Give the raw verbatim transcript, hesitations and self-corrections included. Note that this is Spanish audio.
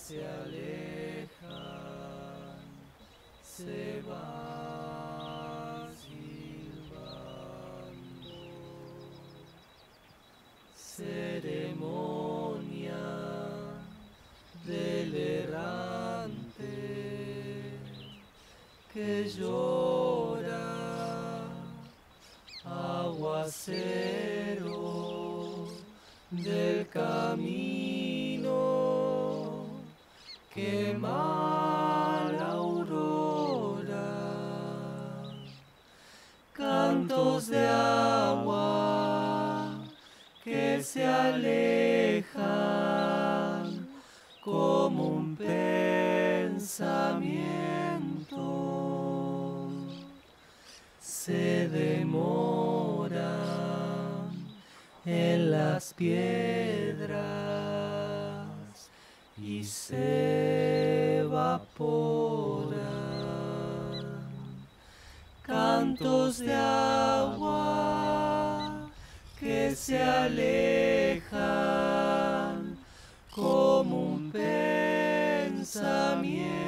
se alejan, se va silbando. Ceremonia del errante que llora, aguacero del camino, quema la aurora, cantos de agua que se alejan como un pensamiento, se demoran en las piedras y se evaporan. Cantos de agua que se alejan como un pensamiento.